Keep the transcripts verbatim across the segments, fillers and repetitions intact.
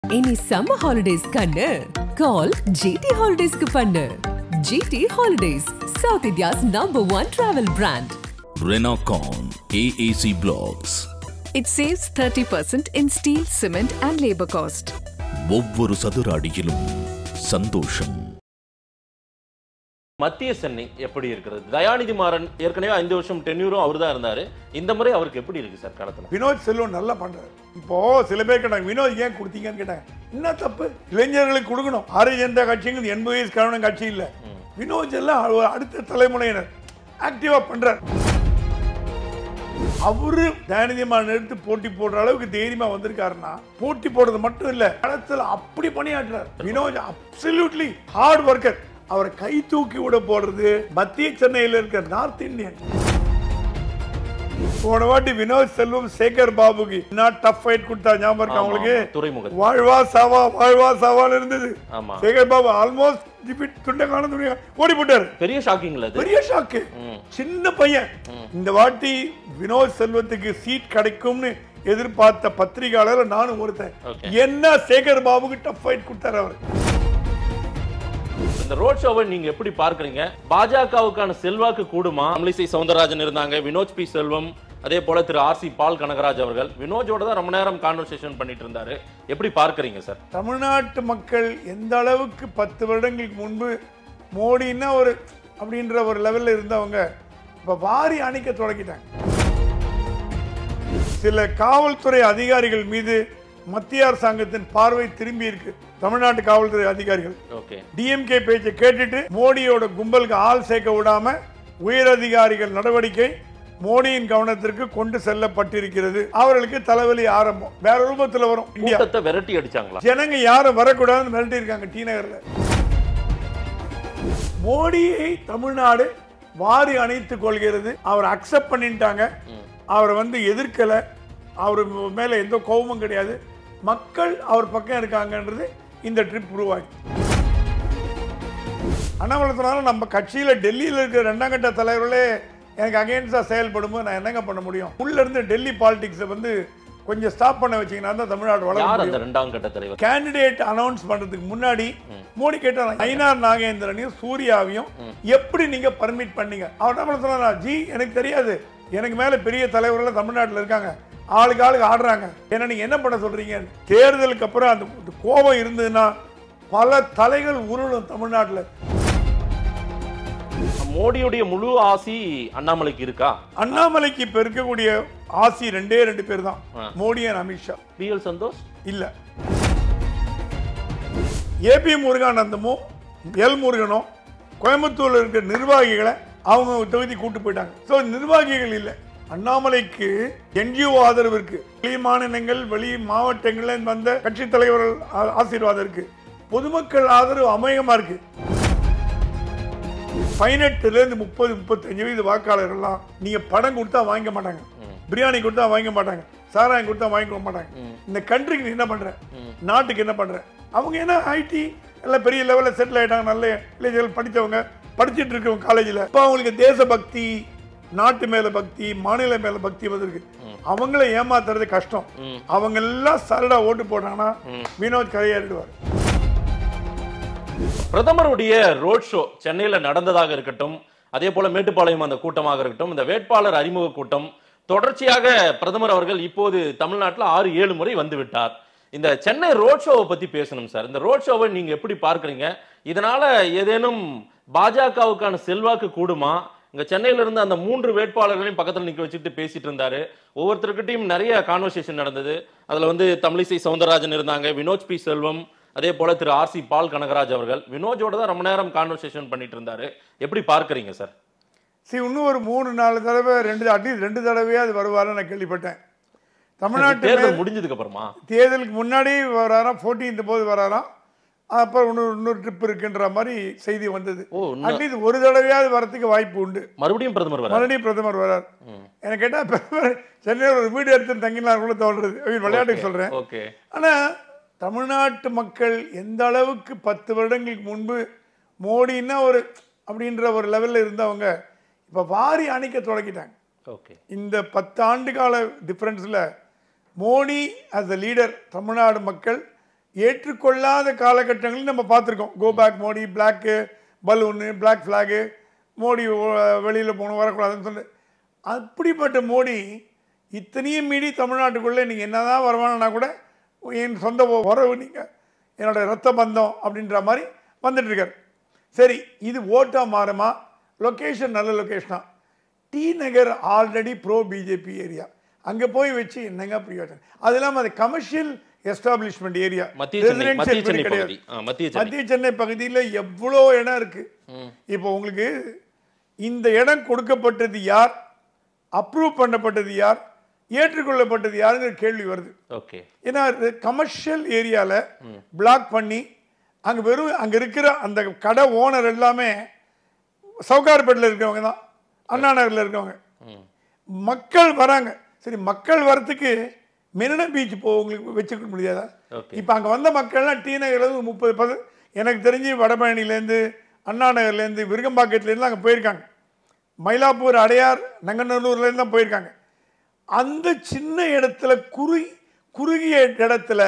Any summer holidays kannu call G T Holidays ku pannu. G T Holidays, South India's number one travel brand. Renacon A A C Blocks. It saves thirty percent in steel, cement and labor cost. ஒவ்வொரு சதுர அடியிலும் சந்தோஷம். மத்திய சென்னை எப்படி இருக்கிறது? தயாநிதி மாறன் ஏற்கனவே ஐந்து வருஷம் டென்யூரும் அவர் தான் இருந்தாரு. இந்த முறை அவருக்கு எப்படி இருக்கு சார் களத்துல? வினோத் செல்வம் நல்லா பண்றாரு. இப்போ சில பேர் கேட்டாங்க வினோத் ஏன் கொடுத்தீங்கன்னு கேட்டாங்க. என்ன தப்பு? இளைஞர்களுக்கு கொடுக்கணும். பாரதிய ஜனதா கட்சிங்கிறது எண்பது வயசு காரணம் கட்சி இல்ல. வினோத் எல்லாம் அடுத்த தலைமுறையினர் ஆக்டிவா பண்றாரு. அவரு தயாநிதி மாறன் எடுத்து போட்டி போடுற அளவுக்கு தைரியமா வந்திருக்காருன்னா போட்டி போடுறது மட்டும் இல்ல, களத்துல அப்படி பணியாற்றுறாரு. Vinoth absolutely hard worker. அவரை கை தூக்கி விட போடுறது மத்திய சென்னையில் இருக்கிற நார்த் இந்தியன். போன வாட்டி வினோத் செல்வம் சேகர் பாபுக்கு நான் டஃப் ஃபைட் கொடுத்தா ஞாபகம் இருக்கு அவங்களுக்கு. வாழ்வா சாவா வாழ்வா சாவான்னு இருந்தது. சேகர் பாபு ஆல்மோஸ்ட் டிஃபீட் துண்டகான துணியா ஓடி போட்டாரு. பெரிய ஷாக்கிங்ல அது. பெரிய ஷாக்கு. சின்ன பையன். இந்த வாட்டி வினோத் செல்வத்துக்கு சீட் கிடைக்கும்னு எதிர்பார்த்த பத்திரிகையாளர் நானும் ஒருத்தன். என்ன சேகர் பாபுக்கு டஃப் ஃபைட் கொடுத்தாரு அவர். இந்த ரோட் ஷோவை நீங்க எப்படி பார்க்கறீங்க? பாஜகவுக்கான செல்வாக்கு கூடுமா? தமிழிசை சவுந்தரராஜன் இருந்தாங்க, வினோத் பி செல்வம், அதே போல திரு ஆர் சி பால் கனகராஜ் அவர்கள் வினோஜோட தான் ரொம்ப நேரம் கான்வர்சேஷன் பண்ணிட்டு இருந்தாரு. எப்படி பார்க்கறீங்க சார்? தமிழ்நாட்டு மக்கள் எந்த அளவுக்கு பத்து வருடங்களுக்கு முன்பு மோடின்னா ஒரு அப்படின்ற ஒரு லெவல்ல இருந்தவங்க இப்ப வாரி அணைக்க தொடங்கிட்டாங்க. சில காவல்துறை அதிகாரிகள் மீது மத்திய அரசாங்கத்தின் பார்வை திரும்பி இருக்கு. தமிழ்நாட்டு காவல்துறை அதிகாரிகள் டிஎம்கே பேச்சை கேட்டுட்டு மோடியோட கும்பலுக்கு ஆள் சேர்க்க விடாம உயர் அதிகாரிகள் நடவடிக்கை மோடியின் கவனத்திற்கு கொண்டு செல்லப்பட்டிருக்கிறது. அவர்களுக்கு தலைவலி ஆரம்பம் வேற ரூபத்தில் வரும். இந்தியாவை விரட்டி அடிச்சாங்களா? ஜனங்க யாரும் வரக்கூடாதுன்னு மிரட்டி இருக்காங்க டி நகர்ல. மோடியை தமிழ்நாடு வாரி அணைத்துக் கொள்கிறது. அவர் அக்செப்ட் பண்ணிட்டாங்க. அவரை வந்து எதிர்க்கல. அவர் மேல எந்த கோபமும் கிடையாது. மக்கள் அவர் பக்கம் இருக்காங்கன்றது இந்த ட்ரிப் உருவாக்கி. அண்ணாமலை சொன்னாலும் நம்ம கட்சியில டெல்லியில் இருக்கிற ரெண்டாம் கட்ட தலைவர்களே எனக்கு அகைன்ஸ்டா செயல்படும்போது நான் என்னங்க பண்ண முடியும்? உள்ள இருந்து டெல்லி பாலிடிக்ஸை வந்து கொஞ்சம் ஸ்டாப் பண்ண வச்சீங்கன்னா தான் தமிழ்நாடு வளரும். ரெண்டாம் கட்ட தலைவர் கேண்டிடேட் அனௌன்ஸ் பண்றதுக்கு முன்னாடி மோடி கேட்டாங்க ஐநார் நாகேந்திரனையும் சூர்யாவையும் எப்படி நீங்க பர்மிட் பண்ணீங்க? அவர் என்ன சொன்னா, ஜி எனக்கு தெரியாது, எனக்கு மேல பெரிய தலைவர்கள் தமிழ்நாட்டில் இருக்காங்க, ஆளுக்கு ஆளுக்கு ஆடுறாங்க, ஏன்னா நீங்க என்ன பண்ண சொல்றீங்க? தேர்தலுக்கு அப்புறம் அந்த கோபம் இருந்ததுன்னா பல தலைகள் உருளும் தமிழ்நாட்டில். மோடியுடைய முழு ஆசி அண்ணாமலைக்கு இருக்கா? அண்ணாமலைக்கு இப்ப இருக்கக்கூடிய ஆசி ரெண்டே ரெண்டு பேர் தான், Modi and Amit Shah. B L Santhosh இல்ல, ஏபி முருகானந்தமும் எல் முருகனும் கோயம்புத்தூர்ல இருக்கிற நிர்வாகிகளை அவங்க தொகுதி கூட்டு போயிட்டாங்க. சோ நிர்வாகிகள் இல்லை. அண்ணாமலைக்கு என்ஜிஓ ஆதரவு இருக்கு. வெளி மாநிலங்கள் வெளி மாவட்டங்கள்ல வந்த கட்சி தலைவர்கள் ஆசீர்வாதம் இருக்கு. பொதுமக்கள் ஆதரவு அமேகமா இருக்கு. பதினெட்டுல இருந்து முப்பது முப்பத்தஞ்சு வயது வாக்காளர்கள்லாம் நீங்க படம் கொடுத்தா வாங்க மாட்டாங்க, பிரியாணி கொடுத்தா வாங்க மாட்டாங்க, சாராயம் கொடுத்தா வாங்கிக்க மாட்டாங்க. இந்த கண்ட்ரிக்கு நீ என்ன பண்ற, நாட்டுக்கு என்ன பண்ற? அவங்க என்ன ஐடி எல்லாம் பெரிய லெவல்ல செட்டில் ஆயிட்டாங்க, நல்ல இளைஞர்கள் படித்தவங்க படிச்சுட்டு இருக்கவங்க காலேஜில். இப்போ அவங்களுக்கு தேசபக்தி, நாட்டு மேல பக்தி, மாநில மேல பக்தி வந்திருக்கு. அவங்கள ஏமாத்துறது கஷ்டம். அவங்க எல்லாம் சரடா ஓட்டு போட்டாங்கன்னா வினோத் கரையேறிடுவார். பிரதமருடைய ரோட் ஷோ சென்னையில நடந்ததாக இருக்கட்டும், அதே போல மேட்டுப்பாளையம் அந்த கூட்டமாக இருக்கட்டும், இந்த வேட்பாளர் அறிமுக கூட்டம் தொடர்ச்சியாக பிரதமர் அவர்கள் இப்போது தமிழ்நாட்டில் ஆறு ஏழு முறை வந்து விட்டார். இந்த சென்னை ரோட் ஷோவை பத்தி பேசணும் சார். இந்த ரோட் ஷோவை நீங்க எப்படி பார்க்கறீங்க? இதனால ஏதேனும் பாஜகவுக்கான செல்வாக்கு கூடுமா? இங்க சென்னையில இருந்து அந்த மூன்று வேட்பாளர்களையும் பக்கத்துல நிக்க வச்சுட்டு பேசிட்டு இருந்தாரு. ஒவ்வொருத்தருக்கிட்டையும் நிறைய கான்வர்சேஷன் நடந்தது. அதுல வந்து தமிழிசை சவுந்தரராஜன் இருந்தாங்க, வினோத் பி செல்வம், அதே போல திரு ஆர் சி பால் கனகராஜ் அவர்கள் வினோஜோட தான் ரொம்ப நேரம் கான்வர்சேஷன் பண்ணிட்டு இருந்தாரு. எப்படி பார்க்கறீங்க சார்? சரி, இன்னும் ஒரு மூணு நாலு தடவை ரெண்டு அட்லீஸ்ட் ரெண்டு தடவையா அது வருவாருன்னு நான் கேள்விப்பட்டேன். தமிழ்நாட்டு தேர்தல் முடிஞ்சதுக்கு அப்புறமா, தேர்தலுக்கு முன்னாடி வராராம், போட்டியின் போது வராராம், அப்புறம் இன்னொரு இன்னொரு ட்ரிப் இருக்குன்ற மாதிரி செய்தி வந்தது. அட்லீஸ்ட் ஒரு தடவையாவது வரதுக்கு வாய்ப்பு உண்டு. மறுபடியும் பிரதமர் வரார். மறுபடியும் பிரதமர் வரார். எனக்கு கேட்டா பிரதமர் சென்னையில் ஒரு வீடு எடுத்து தங்கினார் கூட தோன்றது. விளையாட்டுக்கு சொல்றேன். ஆனா தமிழ்நாட்டு மக்கள் எந்த அளவுக்கு பத்து வருடங்களுக்கு முன்பு மோடின்னா ஒரு அப்படின்ற ஒரு லெவல்ல இருந்தவங்க இப்ப வாரி அணைக்க தொடங்கிட்டாங்க. இந்த பத்து ஆண்டு கால டிஃபரன்ஸ்ல Modi as a leader Tamil Nadu மக்கள் ஏற்றுக்கொள்ளாத காலகட்டங்களில் நம்ம பார்த்துருக்கோம். Go back Modi, black balloon, black flag, Modi வெளியில் போகணும் வரக்கூடாதுன்னு சொல்லி, அப்படிப்பட்ட மோடி இத்தனையும் மீறி தமிழ்நாட்டுக்குள்ளே நீங்கள் என்ன தான் வருவானா கூட என் சொந்த உறவு, நீங்கள் என்னோடய ரத்த பந்தம் அப்படின்ற மாதிரி வந்துட்டுருக்கார். சரி, இது ஓட்டாக மாறுமா? லொக்கேஷன் நல்ல லொக்கேஷனா? T Nagar already bro BJP area, அங்கே போய் வச்சு என்னங்க பிரயோஜனம்? அது இல்லாமல் அது கமர்ஷியல் எஸ்டாப்ளிஷ்மெண்ட் ஏரியா, ரெசிடென்ஷியல் கிடையாது. மத்திய சென்னை பகுதியில் எவ்வளோ இடம் இருக்கு. இப்போ உங்களுக்கு இந்த இடம் கொடுக்கப்பட்டது யார், அப்ரூவ் பண்ணப்பட்டது யார், ஏற்றுக்கொள்ளப்பட்டது யாருங்கிற கேள்வி வருது. ஏன்னா கமர்ஷியல் ஏரியால பிளாக் பண்ணி அங்க வெறும் அங்க இருக்கிற அந்த கடை ஓனர் எல்லாமே சவுகார்பேட்டில் இருக்கிறவங்க தான், அண்ணா நகர்ல இருக்கவங்க. மக்கள் வராங்க. சரி, மக்கள் வரத்துக்கு மெரினா பீச் போ உங்களுக்கு வச்சுக்க முடியாதா? இப்போ அங்கே வந்த மக்கள்லாம் டி நகர்லேருந்து முப்பது பது எனக்கு தெரிஞ்சு வடபழனிலேருந்து, அண்ணா நகர்லேருந்து, விருகம்பாக்கத்துலேருந்து அங்கே போயிருக்காங்க. மயிலாப்பூர், அடையார், நங்கநல்லூர்லேருந்து தான் போயிருக்காங்க. அந்த சின்ன இடத்துல குறுகி குறுகிய இடத்துல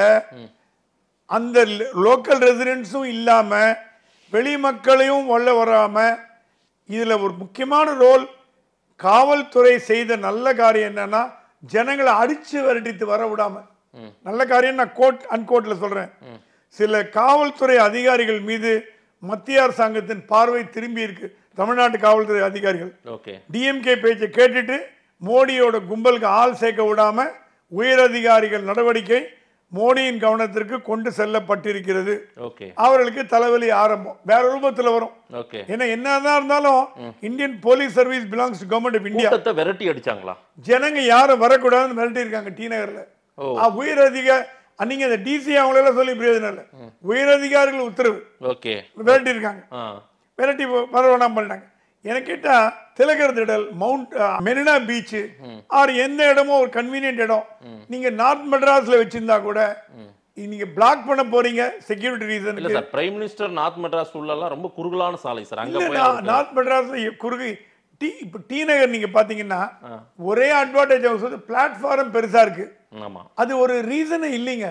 அந்த லோக்கல் ரெசிடென்ட்ஸும் இல்லாமல் வெளி மக்களையும் உள்ள வராமல், இதில் ஒரு முக்கியமான ரோல் காவல்துறை செய்த நல்ல காரியம் என்னன்னா, ஜனங்களை அடிச்சு விரட்டித்து வர விடாம. நல்ல காரியம் நான் கோட் அன்கோட்ல சொல்றேன். சில காவல்துறை அதிகாரிகள் மீது மத்திய அரசாங்கத்தின் பார்வை திரும்பி இருக்கு. தமிழ்நாட்டு காவல்துறை அதிகாரிகள் டிஎம்கே பேச்சை கேட்டுட்டு மோடியோட கும்பலுக்கு ஆள் சேர்க்க விடாம உயர் அதிகாரிகள் நடவடிக்கை மோடியின் கவனத்திற்கு கொண்டு செல்லப்பட்டிருக்கிறது. அவர்களுக்கு தலைவலி ஆரம்பம் வேற ரூபத்தில் வரும். ஏன்னா என்னதான் இருந்தாலும் Indian police service belongs to government of India. விரட்டி அடிச்சாங்களா? ஜனங்க யாரும் வரக்கூடாதுன்னு மிரட்டி இருக்காங்க டி நகர்ல. உயர் அதிகாரி நீங்க அந்த டிசி அவங்களெல்லாம் சொல்லி பிரயோஜனம் இல்லை. உயர் அதிகாரிகள் உத்தரவு விரட்டி இருக்காங்க. விரட்டி வர வேணாம் பண்ணிட்டாங்க. எனக்கு கேட்டா திலகர் திடல், மவுண்ட் மெரினா பீச் ஆர் எந்த இடமோ ஒரு கன்வீனியன்ட் இடம் நீங்க நார்த் மெட்ராஸ்ல வச்சிருந்தா கூட நீங்க பிளாக் பண்ண போறீங்க செக்யூரிட்டி ரீசன். இல்ல sir, prime minister north Madras உள்ளலாம் ரொம்ப குறுகலான சாலை சார். அங்க போய் நார்த் மெட்ராஸ்ல குறுகு டி இப்ப டி நகர் நீங்க பாத்தீங்கன்னா ஒரே அட்வான்டேஜ் அவங்க பிளாட்ஃபார்ம் பெருசா இருக்கு. அது ஒரு ரீசனே இல்லைங்க.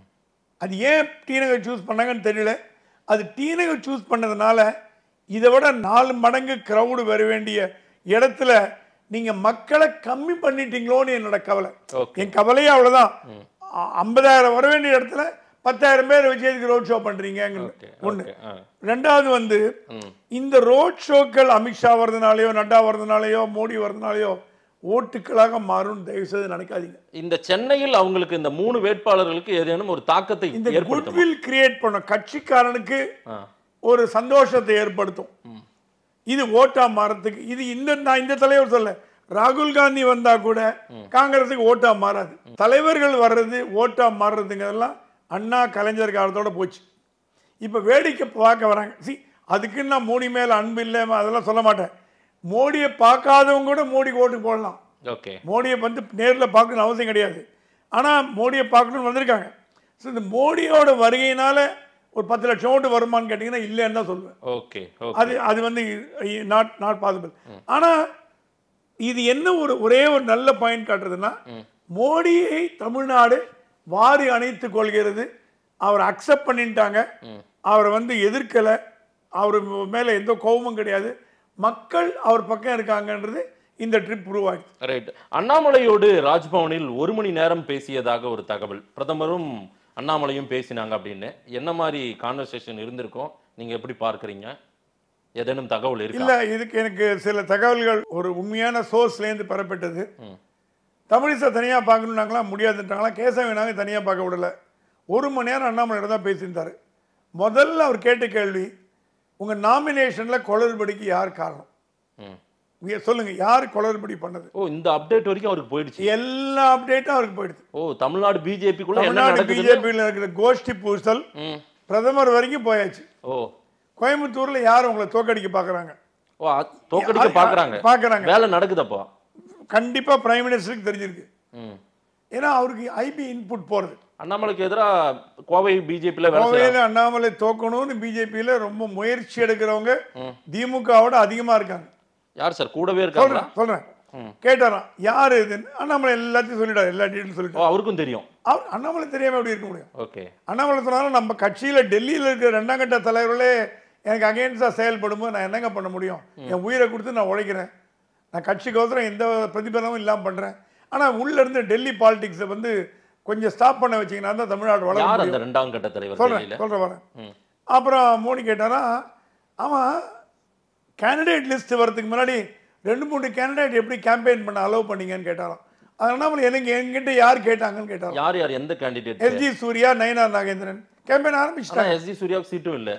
அது ஏன் டி நகர் சூஸ் பண்ணாங்கன்னு தெரியல. அது டி நகர் சூஸ் பண்ணதுனால இதை விட நாலு மடங்கு கிரௌடு வர வேண்டிய இடத்துல நீங்க மக்களை கம்மி பண்ணிட்டீங்களோன்னு என்னோட கவலை. என் கவலையே அவ்வளவுதான். ஐம்பதாயிரம் வர வேண்டிய இடத்துல பத்தாயிரம் பேர் வச்சு எதுக்கு ரோட் ஷோ பண்றீங்க ஒண்ணு. ரெண்டாவது வந்து இந்த ரோட் ஷோக்கள் அமித்ஷா வர்றதுனாலயோ, நட்டா வர்றதுனாலயோ, மோடி வர்றதுனாலயோ ஓட்டுகளாக மாறும் தயவு செய்து நினைக்காதீங்க. இந்த சென்னையில் அவங்களுக்கு இந்த மூணு வேட்பாளர்களுக்கு ஏதேனும் ஒரு தாக்கத்தை இந்த குட்வில் கிரியேட் பண்ண கட்சிக்காரனுக்கு ஒரு சந்தோஷத்தை ஏற்படுத்தும். இது ஓட்டா மாறத்துக்கு இது இந்த நான் இந்த தலைவர் சொல்ல, ராகுல் காந்தி வந்தா கூட காங்கிரஸுக்கு ஓட்டா மாறாது. தலைவர்கள் வர்றது ஓட்டா மாறுறதுங்கிறதெல்லாம் அண்ணா கலைஞர் காலத்தோட போச்சு. இப்ப வேடிக்கை பார்க்க வராங்க. சி அதுக்குன்னு நான் மோடி மேல அன்பு இல்லை அதெல்லாம் சொல்ல மாட்டேன். மோடியை பார்க்காதவங்க கூட மோடிக்கு ஓட்டு போடலாம். மோடியை வந்து நேரில் பார்க்கணும்னு அவசியம் கிடையாது. ஆனா மோடியை பார்க்கணும்னு வந்திருக்காங்க. இந்த மோடியோட வருகையினால ஒரு பத்து லட்சம் ஓட்டு வருமானு கேட்டீங்கன்னா இல்லைன்னு தான் சொல்லுவேன். ஓகே, அது அது வந்து நாட் நாட் பாசிபிள். ஆனா இது என்ன ஒரு ஒரே ஒரு நல்ல பாயிண்ட் காட்டுறதுன்னா, மோடியை தமிழ்நாடு வாரி அணைத்துக் கொள்கிறது. அவர் அக்செப்ட் பண்ணிட்டாங்க. அவரை வந்து எதிர்க்கல. அவர் மேல எந்த கோபமும் கிடையாது. மக்கள் அவர் பக்கம் இருக்காங்கன்றது இந்த ட்ரிப் ப்ரூவ் ஆயிடுச்சு. ரைட். அண்ணாமலையோடு ராஜ்பவனில் ஒரு மணி நேரம் பேசியதாக ஒரு தகவல். பிரதமரும் அண்ணாமலையும் பேசினாங்க அப்படின்னு. என்ன மாதிரி கான்வர்சேஷன் இருந்திருக்கும், நீங்க எப்படி பார்க்கறீங்க? ஏதேனும் தகவல் இருக்கு? இல்ல, இதுக்கு எனக்கு சில தகவல்கள் ஒரு உண்மையான சோர்ஸ்ல இருந்து பெறப்பட்டது. தமிழிசை தனியா பார்க்கணும்னாங்களா, முடியாதுன்றாங்களா. கேசவனாங்க தனியா பார்க்க விடல. ஒரு மணி நேரம் அண்ணாமலையோட தான் பேசியிருந்தாரு. முதல்ல அவர் கேட்ட கேள்வி, உங்க நாமினேஷன்ல குளறுபடிக்கு யார் காரணம் சொல்லுங்க, யாரு குளறுபடி பண்ணது? ஓ, இந்த அப்டேட் வரைக்கும் அவருக்கு போயிடுச்சு. எல்லா அப்டேட்டும் அவருக்கு போயிடுச்சு. ஓ, தமிழ்நாடு பிஜேபிக்குள்ள தமிழ்நாடு பிஜேபியில் இருக்கிற கோஷ்டி பூசல் பிரதமர் வரைக்கும் போயாச்சு. ஓ, கோயம்புத்தூர்ல யார் உங்களை தோக்கடிக்க பாக்குறாங்க? ஓ, தோக்கடிக்க பாக்குறாங்க பாக்குறாங்க வேலை நடக்குதப்போ கண்டிப்பா பிரைம் மினிஸ்டருக்கு தெரிஞ்சிருக்கு. ஏன்னா அவருக்கு ஐபி இன்புட் போறது. அண்ணாமலைக்கு எதிராக கோவை பிஜேபியில கோவையில அண்ணாமலை தோக்கணும்னு பிஜேபியில ரொம்ப முயற்சி எடுக்கிறவங்க திமுகவோட அதிகமா இருக்காங்க. யார் சார் கூடவே இருக்காங்க? சொல்றேன். கேட்டாராம் யாரு இதுன்னு. அண்ணாமலை எல்லாத்தையும் சொல்லிட்டாரு, எல்லா டீட்டெயிலும் சொல்லிட்டாரு. அவருக்கும் தெரியும். அவர் அண்ணாமலை தெரியாம எப்படி இருக்க முடியும்? ஓகே. அண்ணாமலை சொன்னாலும் நம்ம கட்சியில டெல்லியில் இருக்கிற ரெண்டாம் கட்ட தலைவர்களே எனக்கு அகேன்ஸ்டா செயல்படும் போது நான் என்னங்க பண்ண முடியும்? என் உயிரை கொடுத்து நான் உழைக்கிறேன், நான் கட்சிக்கோசரம் எந்த பிரதிபலமும் இல்லாமல் பண்றேன். ஆனா உள்ள இருந்து டெல்லி பாலிடிக்ஸை வந்து கொஞ்சம் ஸ்டாப் பண்ண வச்சீங்கன்னா தான் தமிழ்நாடு வளரும். ரெண்டாம் கட்ட தலைவர் சொல்றேன் சொல்றேன் வரேன். அப்புறம் மோடி கேட்டாரா, அவன் கேண்டிடேட் லிஸ்ட் வரதுக்கு முன்னாடி ரெண்டு மூணு கேண்டிடேட் எப்படி கேம்பெயின் பண்ண அலோவ் பண்ணீங்கன்னு கேட்டாராம். அதனால எனக்கு என்கிட்ட யார் கேட்டாங்கன்னு கேட்டாராம். யார் யார் எந்த candidate? S G Suriya, Nainar Nagendran campaign ஆரம்பிச்சிட்டாங்க. எஸ்ஜி சூர்யாவுக்கு சீட்டும் இல்லை.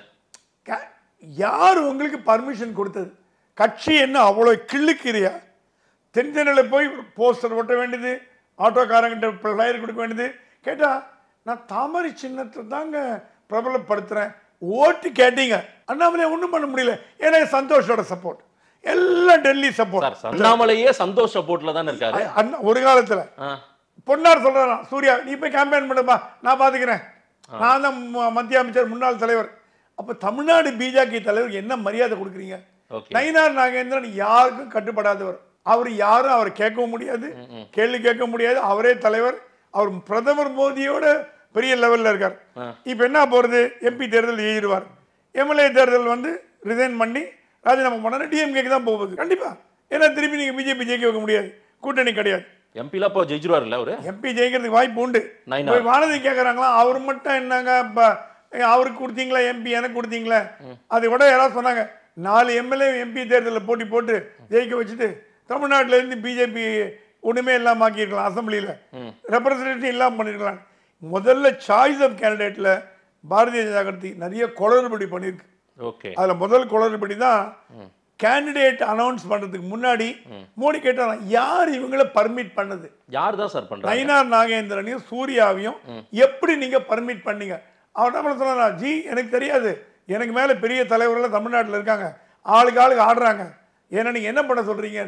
யார் உங்களுக்கு பர்மிஷன் கொடுத்தது? கட்சி என்ன அவ்வளோ கிள்ளுக்கிறியா? தென்சென்னையில் போய் போஸ்டர் ஒட்ட வேண்டியது, ஆட்டோக்காரங்கிட்ட ஃப்ளையர் கொடுக்க வேண்டியது. கேட்டா நான் தாமரை சின்னத்தை தாங்க பிரபலப்படுத்துறேன், ஓட்டு கேட்டீங்க. அண்ணாமலையை ஒன்றும் பண்ண முடியல, ஏன்னா சந்தோஷோட சப்போர்ட், எல்லாம் டெல்லி சப்போர்ட். அண்ணாமலையே சந்தோஷ் சப்போர்ட்ல தான் இருக்காரு. ஒரு காலத்துல பொன்னார் சொல்றாராம், சூர்யா நீ போய் கேம்பெயின் பண்ணுப்பா, நான் பாத்துக்கிறேன், நான் தான் மத்திய அமைச்சர் முன்னாள் தலைவர். அப்ப தமிழ்நாடு பிஜேபி தலைவர் என்ன மரியாதை கொடுக்குறீங்க? நயினார் நாகேந்திரன் யாருக்கும் கட்டுப்படாதவர், அவர் யாரும் அவரை கேட்கவும் முடியாது, கேள்வி கேட்க முடியாது, அவரே தலைவர். அவர் பிரதமர் மோடியோட பெரிய லெவல்ல இருக்கார். இப்ப என்ன போறது, எம்பி தேர்தல் எழுதிடுவார், எம்எல்ஏ தேர்தல் வந்து ரிசைன் பண்ணி ராஜினாமா பண்ணா டிஎம்கேக்கு தான் போகுது கண்டிப்பா. ஏன்னா திருப்பி நீங்க பிஜேபி ஜெயிக்க வைக்க முடியாது, கூட்டணி கிடையாது. எம்பில அப்போ ஜெயிச்சிருவாருல்ல அவரு, எம்பி ஜெயிக்கிறதுக்கு வாய்ப்பு உண்டு. வானதி கேட்கறாங்களா, அவர் மட்டும் என்னங்க அவருக்கு கொடுத்தீங்களா எம்பி, எனக்கு கொடுத்தீங்களா? அதை விட யாராவது சொன்னாங்க, நாலு எம்எல்ஏ எம்பி தேர்தலில் போட்டி போட்டு ஜெயிக்க வச்சுட்டு தமிழ்நாட்டில இருந்து பிஜேபி ஒண்ணுமே இல்லாம ஆக்கிருக்கலாம், அசம்பிளியில ரெப்ரசன்டேட்டிவ் இல்லாம பண்ணிருக்கலாம். முதல்ல சாய்ஸ் ஆஃப் கேண்டிடேட்ல பாரதிய ஜனதா கட்சி நிறைய குளறுபடி பண்ணிருக்கு. அதுல முதல் குளறுபடி தான் கேண்டிடேட் அனௌன்ஸ் பண்றதுக்கு முன்னாடி மோடி கேட்டாங்க, யார் இவங்களை பர்மிட் பண்ணது? யார் தான் சார் பண்றாங்க? நயினார் நாகேந்திரனையும் சூர்யாவையும் எப்படி நீங்க பர்மிட் பண்ணீங்க? அவர் என்ன சொன்னா, ஜி எனக்கு தெரியாது, எனக்கு மேல பெரிய தலைவர்கள் தமிழ்நாட்டில் இருக்காங்க, ஆளுக்கு ஆளுக்கு ஆடுறாங்க, ஏன்னா நீங்க என்ன பண்ண சொல்றீங்க?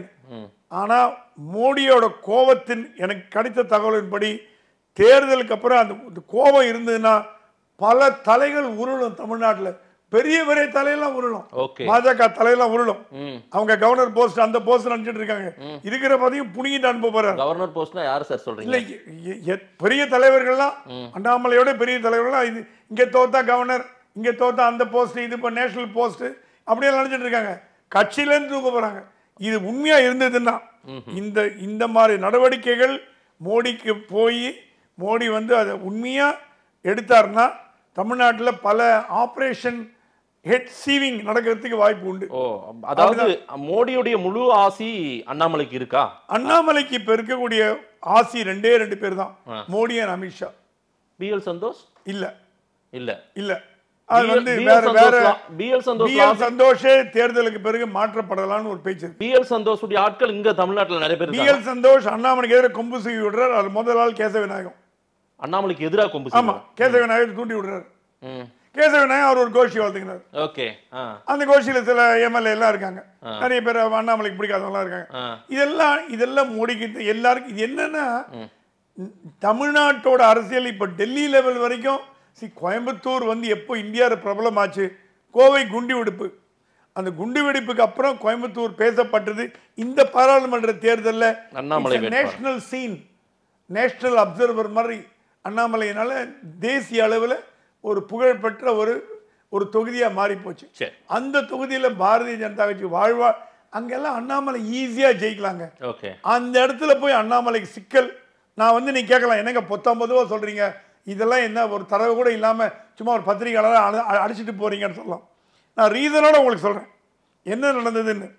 ஆனா மோடியோட கோபத்தின் எனக்கு கிடைத்த தகவலின்படி தேர்தலுக்கு அப்புறம் அந்த கோபம் இருந்ததுன்னா பல தலைகள் உருளும் தமிழ்நாட்டில், பெரிய பெரிய தலையெல்லாம் உருளும், பாஜக தலையெல்லாம் உருளும். அவங்க கவர்னர் போஸ்ட் அந்த போஸ்ட் நினைச்சிட்டு இருக்காங்க, இருக்கிற பதையும் புனிங்கிட்டு அனுப்ப போறாரு. கவர்னர் போஸ்ட்னா யாரு சார் சொல்றீங்க? இல்ல பெரிய தலைவர்கள்லாம், அண்ணாமலையோட பெரிய தலைவர்கள்லாம் இது இங்க தோத்தா கவர்னர், இங்க தோத்தா அந்த போஸ்ட், இது இப்போ நேஷனல் போஸ்ட் அப்படியே நினைச்சிட்டு இருக்காங்க, கட்சியில இருந்து தூக்க போறாங்க. இது உண்மையா இருந்ததுன்னா இந்த இந்த மாதிரி நடவடிக்கைகள் மோடிக்கு போய் மோடி வந்து அதை உண்மையா எடுத்தாருன்னா தமிழ்நாட்டில் பல ஆபரேஷன் ஹெட் சீவிங் நடக்கிறதுக்கு வாய்ப்பு உண்டு. அதாவது மோடியுடைய முழு ஆசி அண்ணாமலைக்கு இருக்கா? அண்ணாமலைக்கு இப்ப இருக்கக்கூடிய ஆசி ரெண்டே ரெண்டு பேர் தான், மோடி அண்ட் அமித்ஷா. பிஎல் சந்தோஷ் இல்ல இல்ல இல்ல அது வந்து வேற வேற பிஎல் சந்தோஷ் பிஎல் சந்தோஷே தேர்தலுக்கு பிறகு மாற்றப்படலாம்னு ஒரு பேச்சு. பிஎல் சந்தோஷ் உடைய ஆட்கள் இங்க தமிழ்நாட்டில் நிறைய பேர். பிஎல் சந்தோஷ் அண்ணாமலைக்கு எதிராக கொம்பு சூவி விடுறாரு. அது முதல் ஆள் கேசவ விநாயகம் அண்ணாமலைக்கு எதிராக கொம்பு. ஆமா, கேசவ விநாயகத்தை தூண்டி விடுறாரு. கேசவ விநாயகம் அவர் ஒரு கோஷ்டி வளர்த்துக்கிறார். ஓகே, அந்த கோஷ்டியில சில எம்எல்ஏ எல்லாம் இருக்காங்க, நிறைய பேர் அண்ணாமலைக்கு பிடிக்காதவங்க இருக்காங்க. இதெல்லாம் இதெல்லாம் மோடிக்கு எல்லாருக்கும் இது என்னன்னா, தமிழ்நாட்டோட அரசியல் இப்ப டெல்லி லெவல் வரைக்கும். கோயம்புத்தூர் வந்து எப்போ இந்தியாவில் பிரபலமாச்சு, கோவை குண்டு வெடிப்பு, அந்த குண்டு வெடிப்புக்கு அப்புறம் கோயம்புத்தூர் பேசப்பட்டது. இந்த பாராளுமன்ற தேர்தலில் நேஷனல் சீன், நேஷனல் அப்சர்வர் மாதிரி அண்ணாமலையினால தேசிய அளவில் ஒரு புகழ்பெற்ற ஒரு ஒரு தொகுதியா மாறி போச்சு. அந்த தொகுதியில பாரதிய ஜனதா கட்சி வாழ்வா, அங்கெல்லாம் அண்ணாமலை ஈஸியா ஜெயிக்கலாங்க. அந்த இடத்துல போய் அண்ணாமலைக்கு சிக்கல். நான் வந்து நீ கேட்கலாம், என்னங்க பத்தொன்பதுவா சொல்றீங்க, இதெல்லாம் என்ன ஒரு தரவு கூட இல்லாம சும்மா ஒரு பத்திரிகையாளர் அடிச்சுட்டு போறீங்கன்னு சொல்லலாம். நான் ரீசனோட உங்களுக்கு சொல்றேன் என்ன நடந்ததுன்னு.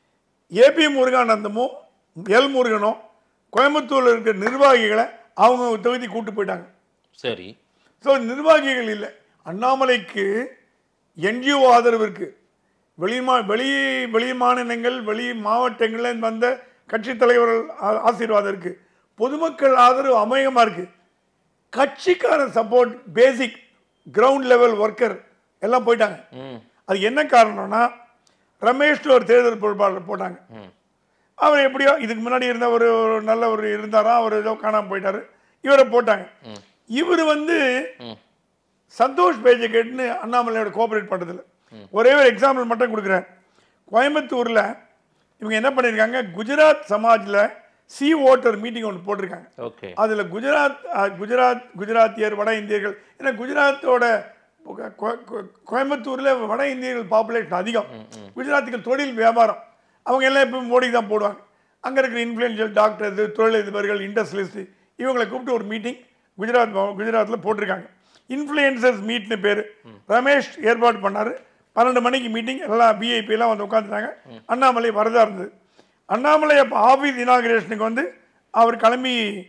ஏபி முருகானந்தமும் எல் முருகனும் கோயம்புத்தூர்ல இருக்கிற நிர்வாகிகளை அவங்க தொகுதி கூட்டு போயிட்டாங்க. சரி, ஸோ நிர்வாகிகள் இல்லை. அண்ணாமலைக்கு என்ஜிஓ ஆதரவு இருக்கு, வெளிமா வெளி வெளி மாநிலங்கள் வெளி மாவட்டங்கள்ல வந்த கட்சி தலைவர்கள் ஆசீர்வாதம் இருக்கு, பொதுமக்கள் ஆதரவு அமேகமா இருக்கு, கட்சிக்கான support, basic ground level worker எல்லாம் போயிட்டாங்க. அது என்ன காரணம்னா, ரமேஷ் ஒரு தேர்தல் பொறுப்பாளர் போட்டாங்க. அவர் எப்படியோ இதுக்கு முன்னாடி இருந்த ஒரு நல்ல ஒரு இருந்தாரா, அவர் ஏதோ காணாம போயிட்டாரு, இவரை போட்டாங்க. இவர் வந்து சந்தோஷ் பேஜை கேட்டுன்னு அண்ணாமலையோட கோஆபரேட் பண்றதில்ல. ஒரே ஒரு எக்ஸாம்பிள் மட்டும் கொடுக்குறேன். கோயம்புத்தூர்ல இவங்க என்ன பண்ணியிருக்காங்க, குஜராத் சமாஜில் சி ஓட்டர் மீட்டிங் ஒன்று போட்டிருக்காங்க. ஓகே. அதில் குஜராத் குஜராத் குஜராத்தியர் வட இந்தியர்கள், ஏன்னா குஜராத்தோட கோயம்புத்தூரில் வட இந்தியர்கள் பாப்புலேஷன் அதிகம். குஜராத்திகள் தொழில் வியாபாரம் அவங்க எல்லாம் எப்பவும் மோடி தான் போடுவாங்க. அங்கே இருக்கிற இன்ஃப்ளூயன்ஷியல் டாக்டர்ஸ், தொழிலதிபர்கள், இண்டஸ்ட்ரியலிஸ்ட் இவங்களை கூப்பிட்டு ஒரு மீட்டிங் குஜராத் குஜராத்தில் போட்டிருக்காங்க. இன்ஃப்ளூயன்சர்ஸ் மீட்னு பேர். ரமேஷ் ஏற்பாடு பண்ணார். பன்னெண்டு மணிக்கு மீட்டிங், எல்லாம் பிஐபிலாம் வந்து உட்காந்துட்டாங்க. அண்ணாமலை வரதா இருந்தது. அண்ணாமலை அப்போ ஆஃபீஸ் இனாகிரேஷனுக்கு வந்து அவர் கிளம்பி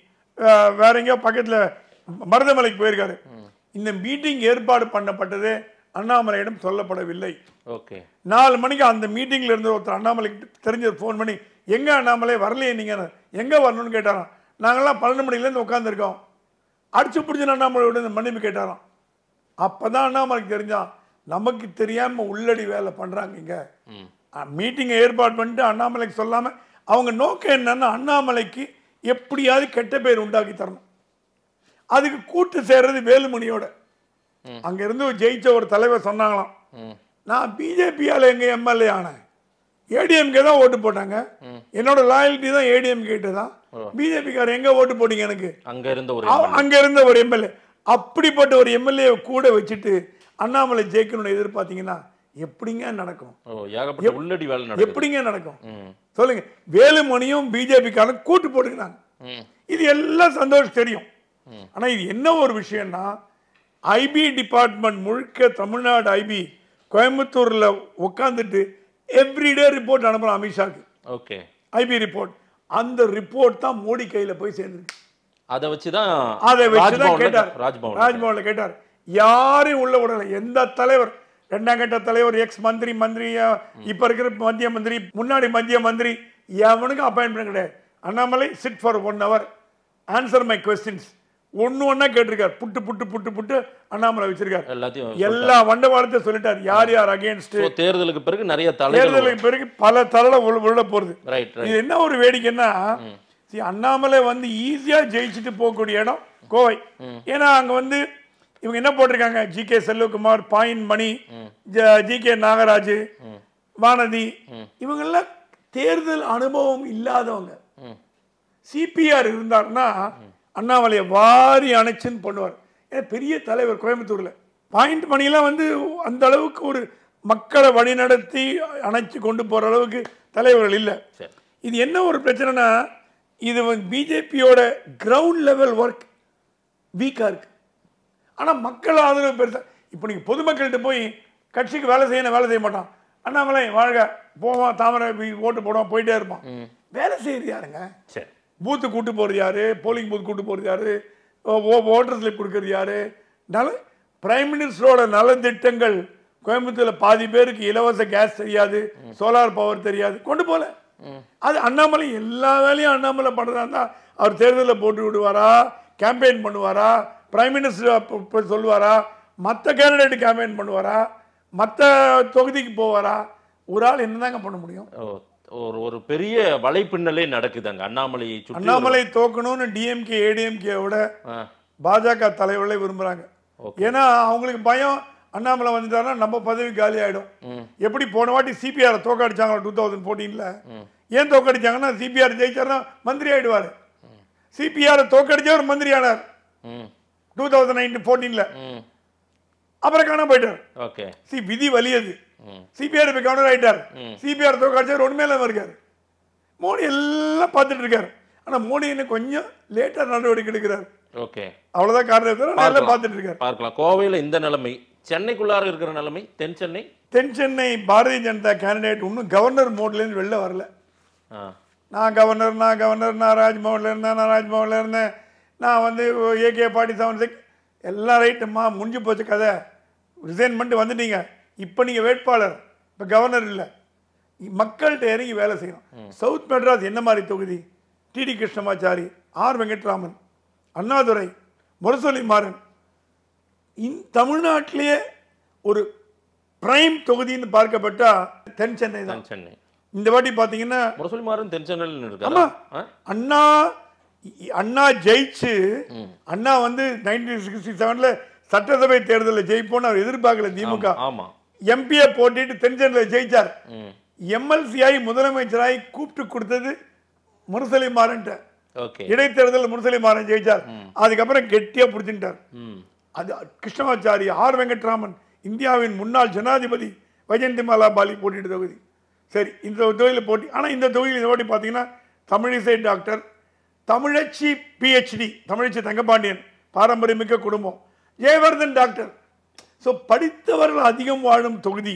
வேற எங்கேயோ பக்கத்தில் மருதமலைக்கு போயிருக்காரு. இந்த மீட்டிங் ஏற்பாடு பண்ணப்பட்டது அண்ணாமலையிடம் சொல்லப்படவில்லை. ஓகே. நாலு மணிக்கு அந்த மீட்டிங்ல இருந்து ஒருத்தர் அண்ணாமலைக்கு தெரிஞ்சவர் ஃபோன் பண்ணி, எங்க அண்ணாமலை வரலையே, நீங்க எங்க வரணும்னு கேட்டாராம். நாங்கெல்லாம் பன்னெண்டு மணிலேருந்து உட்காந்துருக்கோம். அடிச்சு பிடிச்சு அண்ணாமலையோட மன்னிப்பு கேட்டாராம். அப்பதான் அண்ணாமலைக்கு தெரிஞ்சான், நமக்கு தெரியாம உள்ளடி வேலை பண்றாங்க. இங்க மீட்டிங்கை ஏற்பாடு பண்ணிட்டு அண்ணாமலைக்கு சொல்லாம அவங்க நோக்கம் என்னன்னா அண்ணாமலைக்கு எப்படியாவது கெட்ட பேர் உண்டாக்கி தரணும். அதுக்கு கூட்டு சேர்றது வேலுமணியோட. அங்க இருந்து ஜெயிச்ச ஒரு தலைவர் சொன்னாங்களாம், நான் பிஜேபியால எங்க எம்எல்ஏ ஆனேன், ஏடிஎம்கே தான் ஓட்டு போட்டாங்க, என்னோட லாயல்ட்டி தான் ஏடிஎம்கே தான், பிஜேபிக்கார எங்க ஓட்டு போட்டீங்க எனக்கு, அங்க இருந்த ஒரு அங்க இருந்த ஒரு எம்எல்ஏ. அப்படிப்பட்ட ஒரு எம்எல்ஏ கூட வச்சுட்டு அண்ணாமலை ஜெயிக்கணும்னு எதிர்பார்த்தீங்கன்னா எப்படிங்க நடக்கும்? எப்படிங்க நடக்கும் சொல்லுங்க? வேலுமணியும் பிஜேபிக்காரன் கூட்டு போட்டுக்கிறாங்க. இது எல்லாம் சந்தோஷம் தெரியும். ஆனா இது என்ன ஒரு விஷயம்னா, ஐபி டிபார்ட்மெண்ட் முழுக்க தமிழ்நாடு ஐபி கோயம்புத்தூர்ல உட்காந்துட்டு எவ்ரிடே ரிப்போர்ட் அனுப்புறான் அமித்ஷாக்கு. ஓகே. I B report. அந்த ரிப்போர்ட் தான் மோடி கையில போய் சேர்ந்துருக்கு. அதை வச்சுதான் அதை வச்சுதான் கேட்டார் ராஜ்பவன் ராஜ்பவன்ல கேட்டார். யாரும் உள்ள விடல. எந்த தலைவர், ரெண்டாம் கட்ட தலைவர், எக்ஸ் மந்திரி, மந்திரி, இப்ப இருக்கிற மத்திய மந்திரி, முன்னாடி மத்திய மந்திரி, எவனுக்கும் அப்பாயின்மெண்ட் கிடையாது. Annamalai sit for one hour, answer my questions, ஒன்னு ஒன்னா கேட்டிருக்காரு. புட்டு புட்டு புட்டு புட்டு அண்ணாமலை வச்சிருக்காரு. எல்லாத்தையும் எல்லா வண்டவாளத்தை சொல்லிட்டார். யார் யார் அகைன்ஸ்ட். தேர்தலுக்கு பிறகு நிறைய தேர்தலுக்கு பிறகு பல தலை உள்ள போறது. இது என்ன ஒரு வேடிக்கைன்னா, அண்ணாமலை வந்து ஈஸியா ஜெயிச்சுட்டு போகக்கூடிய இடம் கோவை. ஏன்னா அங்க வந்து இவங்க என்ன போட்டிருக்காங்க, ஜி கே செல்வகுமார், பாயின் மணி, ஜி கே நாகராஜ், வானதி, இவங்கெல்லாம் தேர்தல் அனுபவம் இல்லாதவங்க. சிபிஆர் இருந்தாருன்னா அண்ணாமலையை வாரி அணைச்சுன்னு பண்ணுவார். ஏன்னா பெரிய தலைவர் கோயம்புத்தூர்ல. பாயிண்ட் மணியெல்லாம் வந்து அந்த அளவுக்கு ஒரு மக்களை வழிநடத்தி அணைச்சு கொண்டு போற அளவுக்கு தலைவர்கள் இல்லை. இது என்ன ஒரு பிரச்சனைனா, இது பிஜேபியோட கிரவுண்ட் லெவல் ஒர்க் வீக்கா இருக்கு. ஆனா மக்கள் ஆதரவு பெருசா. இப்போ நீங்க பொதுமக்கள்கிட்ட போய் கட்சிக்கு வேலை செய்யணும், வேலை செய்ய மாட்டான். அண்ணாமலை வாழ்க போவான், தாமரை ஓட்டு போடுவான், போயிட்டே இருப்பான். வேலை செய்யறது யாருங்க? பூத்து கூட்டு போறது யாரு, போலிங் பூத் கூட்டு போறது யாரு, ஓட்டர் ஸ்லிப் கொடுக்கறது யாரு? நல பிரைம் மினிஸ்டரோட நலத்திட்டங்கள் கோயம்புத்தூர்ல பாதி பேருக்கு இலவச கேஸ் தெரியாது, சோலார் பவர் தெரியாது, கொண்டு போல. அது அண்ணாமலை எல்லா வேலையும் அண்ணாமலை பண்றதா அவர் தேர்தலில் போட்டு விடுவாரா, கேம்பெயின் பண்ணுவாரா, பிரைம் மினிஸ்டர் சொல்லுவாரா, மற்ற கேண்டிடேட் கேம்பெயின் பண்ணுவாரா, மற்ற தொகுதிக்கு போவாரா? ஒரு ஆள் என்னதாங்க பண்ண முடியும்? ஒரு ஒரு பெரிய வலைப்பின்னலே நடக்குதுங்க அண்ணாமலை. அண்ணாமலை தோக்கணும்னு டிஎம்கே ஏடிஎம்கேவோட பாஜக தலைவர்களே விரும்புறாங்க. ஏன்னா அவங்களுக்கு பயம், அண்ணாமலை வந்துட்டாருன்னா நம்ம பதவி காலி ஆயிடும். எப்படி போன வாட்டி சிபிஆர் தோக்கடிச்சாங்க டூ தௌசண்ட் போர்டீன்ல. ஏன் தோக்கடிச்சாங்கன்னா சிபிஆர் ஜெயிச்சாருன்னா மந்திரி ஆயிடுவாரு. சிபிஆர் தோக்கடிச்சவர் மந்திரி ஆனார் டூ தௌசண்ட் நைன்டீன் போர்டீன்ல. அப்புறம் காணாம போயிட்டார். ஓகே. சி விதி வலியது. சிபிஆர் இப்ப கவர்னர் ஆயிட்டார். சிபிஆர் தோக்கடிச்சவர் ஒண்ணுமே இல்லாம இருக்காரு. மோடி எல்லாம் பார்த்துட்டு இருக்காரு. ஆனா மோடி இன்னும் கொஞ்சம் லேட்டா நடவடிக்கை எடுக்கிறார். ஓகே. அவ்வளவுதான் காரணம். நல்லா பார்த்துட்டு இருக்காரு. பார்க்கலாம். கோவையில இந்த நிலைமை, சென்னைக்குள்ளார இருக்கிற நிலைமை, தென் சென்னை தென் சென்னை பாரதிய ஜனதா கேண்டிடேட் இன்னும் கவர்னர் மோட்ல இருந்து வெளில வரல. நான் கவர்னர் நான் கவர்னர் நான் ராஜ்பவன்ல இருந்தேன் நான் ராஜ்பவன்ல இருந்தேன் நான் வந்து ஏகே ஃபார்ட்டி செவன் சிக்ஸ் எல்லாம் ரைட்டுமா, முடிஞ்சு போச்சு கதை, ரிசைன் பண்ணிட்டு வந்துட்டீங்க. இப்போ நீங்கள் வேட்பாளர், இப்போ கவர்னர் இல்லை, மக்கள்கிட்ட இறங்கி வேலை செய்யணும். சவுத் மெட்ராஸ் என்ன மாதிரி தொகுதி? T T Krishnamachari, R Venkataraman, Annadurai, Murasoli Maran. இந் தமிழ்நாட்டிலேயே ஒரு பிரைம் தொகுதின்னு பார்க்கப்பட்டா தென் சென்னை தான். சென்னை இந்த வாட்டி பார்த்தீங்கன்னா முரசொலி மாறன் தென் சென்னையில் இருக்காரு. அண்ணா அண்ணா ஜெயிச்சு, அண்ணா வந்து நைன்டீன் சிக்ஸ்டி செவன்ல சட்டசபை தேர்தலில் ஜெயிப்போன்னு அவர் எதிர்பார்க்கல. திமுக எம்பியை போட்டிட்டு தென் சென்னையில் ஜெயிச்சார். எம்எல்சியாய் முதலமைச்சராய் கூப்பிட்டு கொடுத்தது முரசொலி மாறன்ட்ட. இடைத்தேர்தல் முரசொலி மாறன் ஜெயிச்சார். அதுக்கப்புறம் கெட்டியா பிடிச்சிட்டார். அது கிருஷ்ணமாச்சாரி, ஆர் வெங்கட்ராமன், இந்தியாவின் முன்னாள் ஜனாதிபதி வைஜெயந்திமாலா பாலி போட்டிட்டு தொகுதி. சரி, இந்த தொகுதியில் போட்டி. ஆனால் இந்த தொகுதியில் இந்த போட்டி பார்த்தீங்கன்னா தமிழிசை டாக்டர், தமிழச்சி பிஹெச்டி, தமிழச்சி தங்கபாண்டியன், பாரம்பரியமிக்க குடும்பம், ஜெயவர்தன் டாக்டர். ஸோ படித்தவர்கள் அதிகம் வாழும் தொகுதி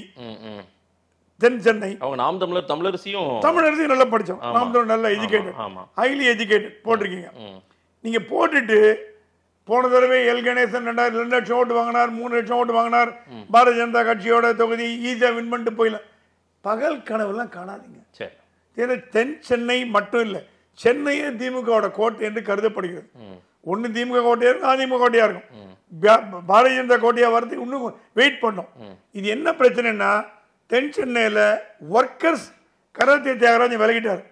தென் சென்னை. அவங்க நாம் தமிழர் தமிழரசியும் தமிழரசியும் நல்லா படித்தோம். நாம் தமிழர் நல்லா எஜுகேட்டட், ஹைலி எஜுகேட்டட் போட்டிருக்கீங்க. நீங்கள் போட்டுட்டு போன தடவை எல் கணேசன் ரெண்டாயிரம் ரெண்டு லட்சம் ஓட்டு வாங்கினார், மூணு லட்சம் ஓட்டு வாங்கினார். பாரதிய ஜனதா கட்சியோட தொகுதி ஈஸியாக வின் பண்ணிட்டு போயிடலாம். பகல் கனவுலாம் காணாதீங்க. சரி, தென் சென்னை மட்டும் இல்லை, சென்னையே திமுகவோட கோட்டை என்று கருதப்படுகிறது. ஒன்று திமுக கோட்டையா இருக்கும், அதிமுக கோட்டையா இருக்கும். பாரதிய ஜனதா கோட்டையா வரதுக்கு இன்னும் வெயிட் பண்ணோம். இது என்ன பிரச்சனைன்னா, தென் சென்னையில் ஒர்க்கர்ஸ் கராத்தே தியாகராஜன் விலகிட்டார்.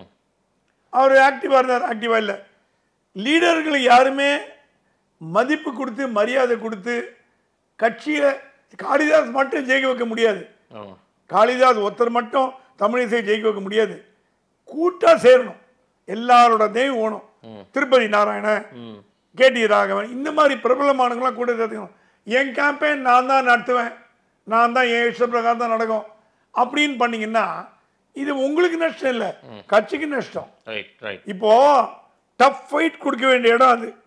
அவர் ஆக்டிவா இருந்தார், ஆக்டிவா இல்லை. லீடர்கள் யாருமே மதிப்பு கொடுத்து மரியாதை கொடுத்து கட்சியில காளிதாஸ் மட்டும் ஜெயிக்க வைக்க முடியாது. காளிதாஸ் ஒருத்தர் மட்டும் தமிழிசை ஜெயிக்க வைக்க முடியாது. கூட்டா சேரணும், எல்லாரோட தெய்வம் ஓணும். திருப்பதி நாராயணன், கே டி ராகவன், இந்த மாதிரி பிரபலமானவங்களாம் கூட சேர்த்துக்கணும். என் கேம்பெயின் நான் தான் நடத்துவேன், நான் தான் என் இஷ்ட பிரகாரம் தான் நடக்கும் அப்படின்னு பண்ணீங்கன்னா இது உங்களுக்கு நஷ்டம் இல்லை, கட்சிக்கு நஷ்டம். இப்போ டஃப் ஃபைட் கொடுக்க வேண்டிய இடம் அது.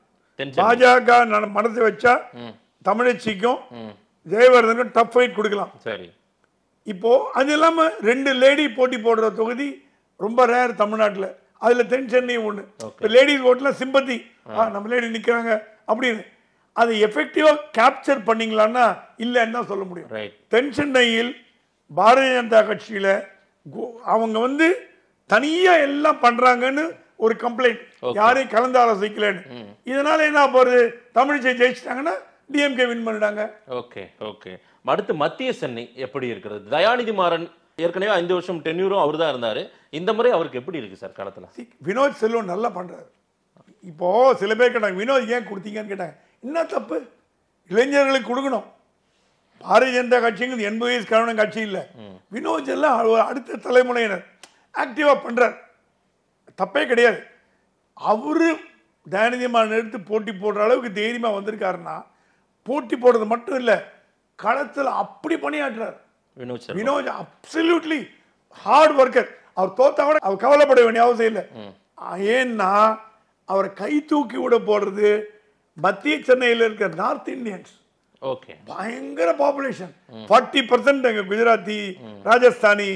பாஜக மனசு வச்சா தமிழச்சிக்கும் ஜெயவர்தனுக்கும் டஃப் ஃபைட் கொடுக்கலாம். சரி, இப்போ அது இல்லாம ரெண்டு லேடி போட்டி போடுற தொகுதி ரொம்ப ரேர் தமிழ்நாட்டில். அதுல தென் சென்னை ஒண்ணு. லேடிஸ் ஓட்டுலாம் சிம்பத்தி, நம்ம லேடி நிக்கிறாங்க அப்படின்னு. அதை எஃபெக்டிவா கேப்சர் பண்ணீங்களான்னா இல்லைன்னு தான் சொல்ல முடியும். தென் சென்னையில் பாரதிய ஜனதா கட்சியில அவங்க வந்து தனியா எல்லாம் பண்றாங்கன்னு ஒரு கம்ப்ளைண்ட், யாரையும் கலந்து ஆலோசிக்கலன்னு. இதனால என்ன போறது, தமிழிசை ஜெயிச்சிட்டாங்கன்னா டிஎம்கே வின் பண்ணிட்டாங்க. ஓகே ஓகே அடுத்து மத்திய சென்னை எப்படி இருக்கிறது? தயாநிதி மாறன் ஏற்கனவே ஐந்து வருஷம் டென்யூரும் அவர் தான் இருந்தாரு. இந்த முறை அவருக்கு எப்படி இருக்கு சார் களத்துல? வினோத் செல்வம் நல்லா பண்றாரு. இப்போ சில பேர் கேட்டாங்க வினோத் ஏன் கொடுத்தீங்கன்னு கேட்டாங்க. என்ன தப்பு, இளைஞர்களுக்கு கொடுக்கணும். பாரதிய ஜனதா கட்சிங்கிறது எண்பது வயசு கழன கட்சி இல்லை. வினோத் எல்லாம் அடுத்த தலைமுறையினர் ஆக்டிவா பண்றார், தப்பே கிடையாது. அவரு தயாநிதி மாறன் எடுத்து போட்டி போடுற அளவுக்கு தைரியமா வந்திருக்காருன்னா, போட்டி போடுறது மட்டும் இல்ல, களத்தில் அப்படி பணியாற்றுறார் வினோத். Absolutely hard worker. அவர் தோத்தா கூட அவர் கவலைப்பட வேண்டிய அவசியம் இல்லை. ஏன்னா அவரை கை தூக்கி விட போடுறது மத்திய சென்னையில் இருக்கிற நார்த் இந்தியன்ஸ். ஓகே, பயங்கர பாப்புலேஷன். ஃபார்ட்டி பர்சன்ட் எங்க குஜராத்தி, ராஜஸ்தானி,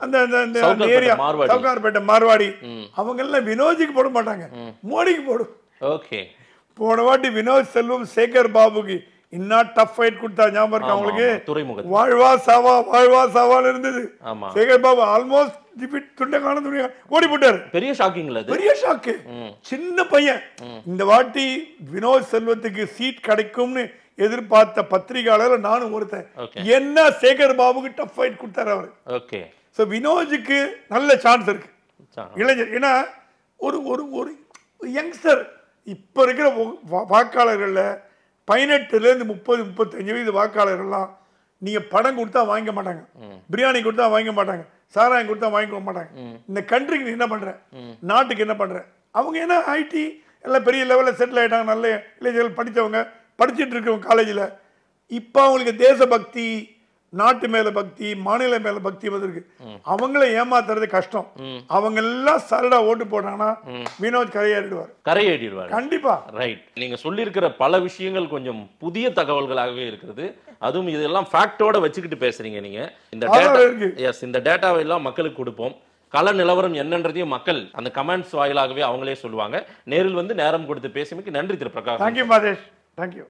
அந்த ஏரியா சவுகார்பேட்டை, மார்வாடி, அவங்க எல்லாம் வினோஜிக்கு போட மாட்டாங்க, மோடிக்கு போடும். ஓகே, போன வாட்டி வினோத் செல்வம் சேகர் பாபுக்கு இன்னும் டஃப் ஃபைட் கொடுத்தா ஞாபகம் இருக்கு அவங்களுக்கு. வாழ்வா சாவா வாழ்வா சாவான்னு இருந்தது. சேகர் பாபு ஆல்மோஸ்ட் டிஃபீட், துண்டகான துணியா ஓடி போட்டாரு. பெரிய ஷாக்கிங், பெரிய ஷாக்கு. சின்ன பையன். இந்த வாட்டி வினோத் செல்வத்துக்கு சீட் கிடைக்கும்னு எதிர்பார்த்த பத்திரிகையாளர் நானும் ஒருத்தன். என்ன சேகர் பாபுக்கு டஃப் ஃபைட் கொடுத்தாரு அவரு. ஓகே, சோ வினோஜுக்கு நல்ல சான்ஸ் இருக்கு. இளைஞர், ஏன்னா ஒரு ஒரு ஒரு யங்ஸ்டர் இப்ப இருக்கிற வாக்காளர்கள்ல பதினெட்டுல இருந்து முப்பது முப்பத்தஞ்சு வயது வாக்காளர்கள்லாம் நீங்க படம் கொடுத்தா வாங்க மாட்டாங்க, பிரியாணி கொடுத்தா வாங்க மாட்டாங்க, சாராயம் கொடுத்தா வாங்கிக்க மாட்டாங்க. இந்த கண்ட்ரிக்கு என்ன பண்ற, நாட்டுக்கு என்ன பண்ற? அவங்க என்ன ஐடி எல்லாம் பெரிய லெவலில் செட்டில் ஆயிட்டாங்க, நல்ல இளைஞர்கள் படித்தவங்க, படிச்சுட்டு இருக்கவங்க காலேஜில். இப்போ அவங்களுக்கு தேசபக்தி, நாட்டு மேல பக்தி, மாநில மேல பக்தி வந்திருக்கு. அவங்கள ஏமாத்துறது கஷ்டம். அவங்க எல்லாம் சரடா ஓட்டு போட்டாங்கன்னா வினோத் கரையேறிடுவார், கரையேறிடுவார் கண்டிப்பா. ரைட், நீங்க சொல்லி இருக்கிற பல விஷயங்கள் கொஞ்சம் புதிய தகவல்களாகவே இருக்கிறது. அதுவும் இதெல்லாம் ஃபேக்டோட வச்சுக்கிட்டு பேசுறீங்க நீங்க. இந்த டேட்டா, எஸ், இந்த டேட்டாவை எல்லாம் மக்களுக்கு கொடுப்போம். கள நிலவரம் என்னன்றதையும் மக்கள் அந்த கமெண்ட்ஸ் வாயிலாகவே அவங்களே சொல்லுவாங்க. நேரில் வந்து நேரம் கொடுத்து பேசியமைக்கு நன்றி திரு பிரகாஷ். Thank you Madhesh, thank you.